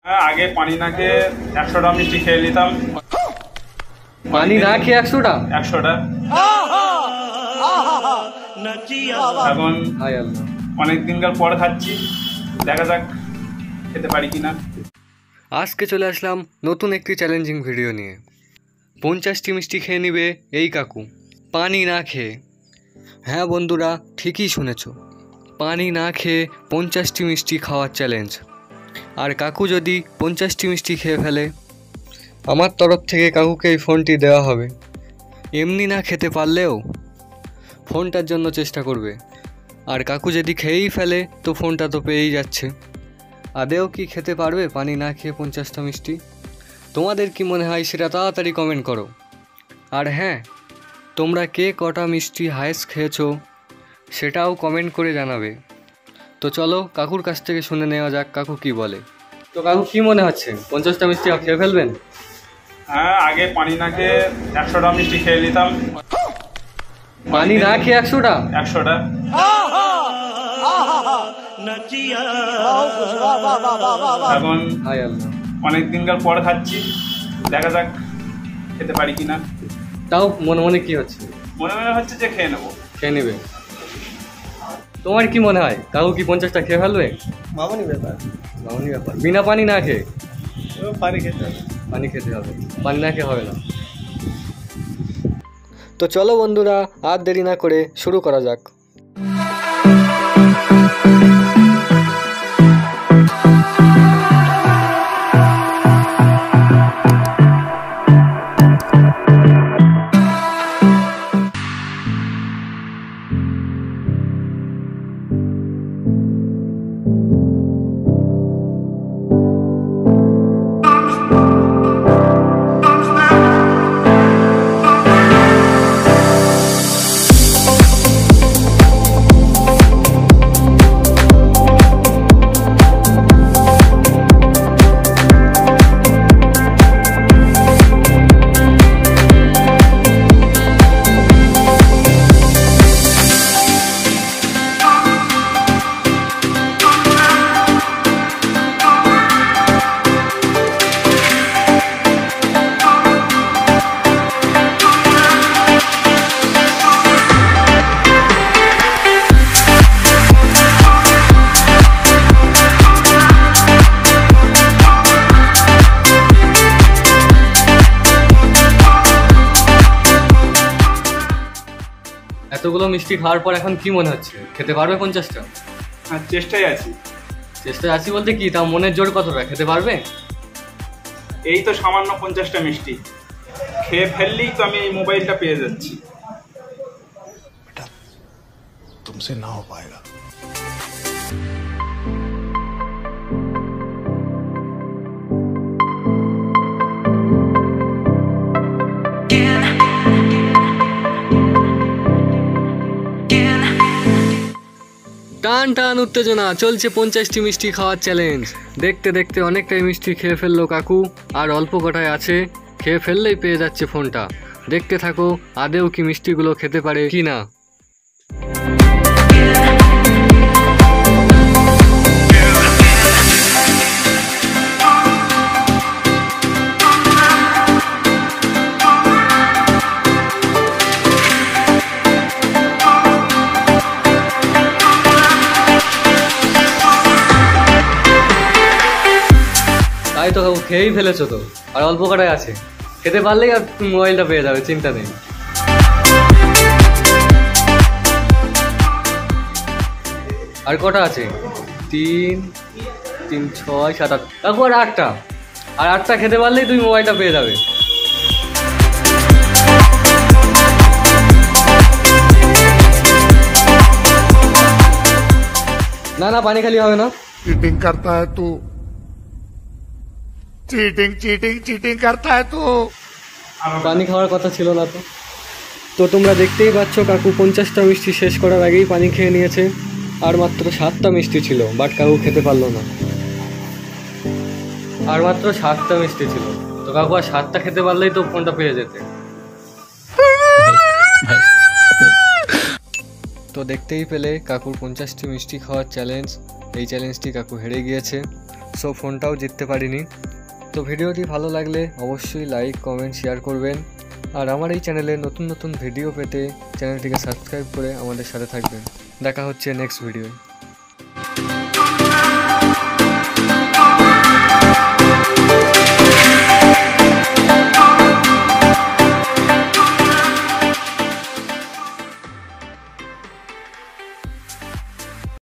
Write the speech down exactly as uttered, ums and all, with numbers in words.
আগে পানি না খেয়ে একশোটা মিষ্টি খেয়ে নিতাম। পানি না খেয়ে একশোটা একশোটা এখন অনেক দিনকার পর খাচ্ছি, দেখা যাক খেতে পারি কিনা। আজকে চলে আসলাম নতুন একটি চ্যালেঞ্জিং ভিডিও নিয়ে। পঞ্চাশটি মিষ্টি খেয়ে নিবে এই কাকু পানি না খেয়ে। হ্যাঁ বন্ধুরা, ঠিকই শুনেছ, পানি না খেয়ে পঞ্চাশটি মিষ্টি খাওয়ার চ্যালেঞ্জ। আর কাকু যদি পঞ্চাশটি মিষ্টি খেয়ে ফেলে, আমার তরফ থেকে কাকুকে এই ফোনটি দেওয়া হবে। এমনি না খেতে পারলেও ফোনটার জন্য চেষ্টা করবে। আর কাকু যদি খেয়েই ফেলে তো ফোনটা তো পেয়েই যাচ্ছে। আদেও কি খেতে পারবে পানি না খেয়ে পঞ্চাশটা মিষ্টি? তোমাদের কি মনে হয় সেটা তাড়াতাড়ি কমেন্ট করো। আর হ্যাঁ, তোমরা কে কটা মিষ্টি হায়েস্ট খেয়েছো সেটাও কমেন্ট করে জানাবে। তো চলো কাকুর কাছ থেকে শুনে নেওয়া যাক কাকু কি বলে। তো কাকু কি মনে হচ্ছে, পঞ্চাশটা মিষ্টি খেয়ে ফেলবেন? হ্যাঁ, আগে পানি না খেয়ে একশোটা মিষ্টি খেয়ে নিতাম। পানি না খেয়ে একশোটা একশোটা এখন অনেক দিনকার পর খাচ্ছি, দেখা যাক খেতে পারি কিনা। তাও মনে মনে কি হচ্ছে? মনে মনে হচ্ছে যে খেয়ে নেবো। খেয়ে নেবে? তোমার কি মনে হয় কাকু কি পঞ্চাশটা খেয়ে ফেলবে? মামুনি ব্যাপার মামুনি ব্যাপার বিনা পানি না খেয়ে? পানি খেতে হবে। পানি খেতে হবে, পানি না খেয়ে হবে না। তো চলো বন্ধুরা, আর দেরি না করে শুরু করা যাক। এতগুলো মিষ্টি খাওয়ার পর এখন কি মনে হচ্ছে, খেতে পারবে পঞ্চাশটা? হ্যাঁ, চেষ্টায় আছি। চেষ্টায় আছি বলতে কি, তা মনের জোর কতটা, খেতে পারবে? এই তো সামান্য পঞ্চাশটা মিষ্টি খেয়ে ফেললেই তো আমি এই মোবাইলটা পেয়ে যাচ্ছি। तुमसे ना हो पाएगा। টান টান উত্তেজনা চলছে পঞ্চাশটি মিষ্টি খাওয়ার চ্যালেঞ্জ। দেখতে দেখতে অনেকটাই মিষ্টি খেয়ে ফেললো কাকু, আর অল্প কটায় আছে, খেয়ে ফেললেই পেয়ে যাচ্ছে ফোনটা। দেখতে থাকো আদেও কি মিষ্টিগুলো খেতে পারে কি না। তাই তো কাকু খেয়েই ফেলেছো তো, আর অল্প কটাই আছে, খেতে পারলেই আর মোবাইলটা পেয়ে যাবে, চিন্তা নেই। আর কটা আছে? তিন তিন ছয় সাত আট, কাকু আর আটটা, আর আটটা খেতে পারলেই তুমি মোবাইলটা পেয়ে যাবে। না না, পানি খালি হবে না। चीटिंग करता है तू, चीटिंग चीटिंग चीटिंग करता है तू। পানি খাওয়ার কথা ছিল না তো। তো তোমরা দেখতেই পাচ্ছ কাকু পঞ্চাশটা মিষ্টি শেষ করার আগেই পানি খেয়ে নিয়েছে। আর মাত্র সাতটা মিষ্টি ছিল, বাট কাকু খেতে পারলো না। আর মাত্র সাতটা মিষ্টি ছিল, তো কাকু আর সাতটা খেতে পারলেই তো ফোনটা পেয়ে যেতে। তো দেখতেই পেলে কাকুর পঞ্চাশটি মিষ্টি খাওয়ার চ্যালেঞ্জ। এই চ্যালেঞ্জটি কাকু হেরে গিয়েছে। সো ফোনটাও জিততে পারিনি। তো ভিডিওটি ভালো লাগলে অবশ্যই লাইক কমেন্ট শেয়ার করবেন, আর আমার এই চ্যানেলে নতুন নতুন ভিডিও পেতে চ্যানেলটিকে সাবস্ক্রাইব করে আমাদের সাথে থাকবেন। দেখা হচ্ছে নেক্সট ভিডিও।